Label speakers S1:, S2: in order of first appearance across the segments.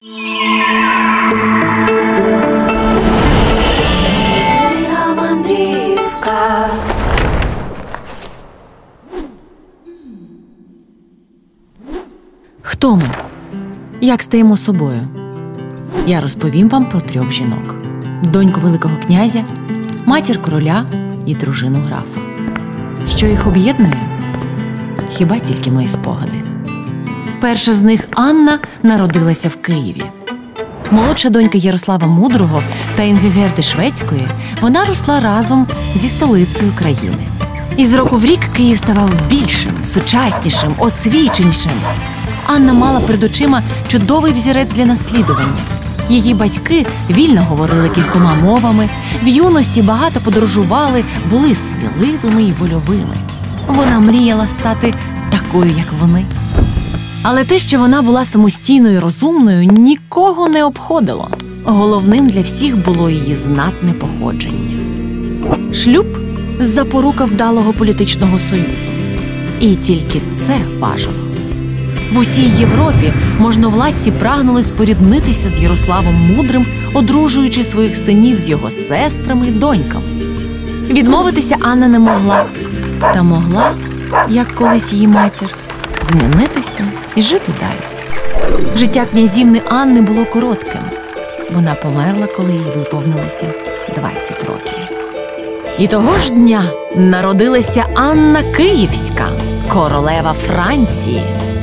S1: Хто ми? Як стаємо собою? Я розповім вам про 3 жінок. Доньку великого князя, матір короля і дружину графа. Що їх об'єднує? Хіба тільки мої спогади. Перша з них, Анна, народилася в Києві. Молодша донька Ярослава Мудрого та Інгігерди Шведської, вона росла разом зі столицею країни. І з року в рік Київ ставав більшим, сучаснішим, освіченішим. Анна мала перед очима чудовий взірець для наслідування. Її батьки вільно говорили кількома мовами, в юності багато подорожували, були сміливими і вольовими. Вона мріяла стати такою, як вони. Але те, що вона була самостійною і розумною, нікого не обходило. Головним для всіх було її знатне походження. Шлюб – запорука вдалого політичного союзу. І тільки це важило. В усій Європі можновладці прагнули споріднитися з Ярославом Мудрим, одружуючи своїх синів з його сестрами і доньками. Відмовитися Анна не могла. Та могла, як колись її матір, змінитися і жити далі. Життя князівни Анни було коротким. Вона померла, коли їй виповнилося 20 років. І того ж дня народилася Анна Київська, королева Франції.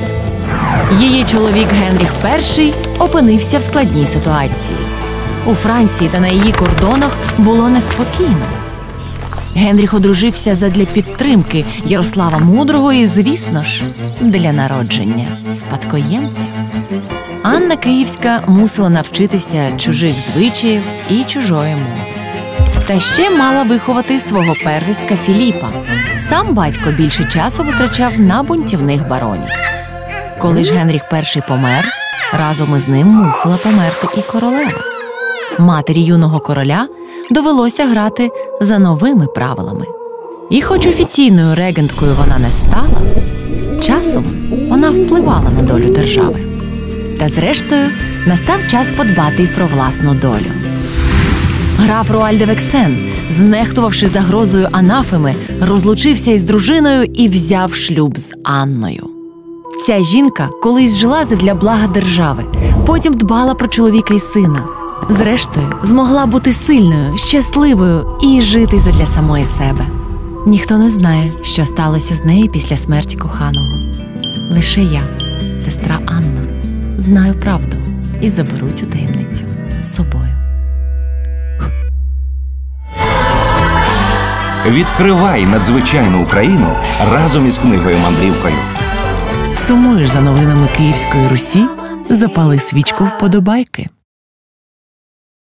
S1: Її чоловік Генріх І опинився в складній ситуації. У Франції та на її кордонах було неспокійно. Генріх одружився задля підтримки Ярослава Мудрого і, звісно ж, для народження спадкоємця. Анна Київська мусила навчитися чужих звичаїв і чужої мови. Та ще мала виховати свого первістка Філіпа. Сам батько більше часу витрачав на бунтівних баронів. Коли ж Генріх І помер, разом із ним мусила померти і королева. Матері юного короля довелося грати за новими правилами. І хоч офіційною регенткою вона не стала, часом вона впливала на долю держави. Та зрештою настав час подбати й про власну долю. Граф Руаль де Вексен, знехтувавши загрозою анафеми, розлучився із дружиною і взяв шлюб з Анною. Ця жінка колись жила задля блага держави, потім дбала про чоловіка і сина. Зрештою, змогла бути сильною, щасливою і жити задля самої себе. Ніхто не знає, що сталося з нею після смерті коханого. Лише я, сестра Анна, знаю правду і заберу цю таємницю з собою.
S2: Відкривай надзвичайну Україну разом із книгою-мандрівкою.
S1: Сумуєш за новинами Київської Русі? Запали свічку вподобайки.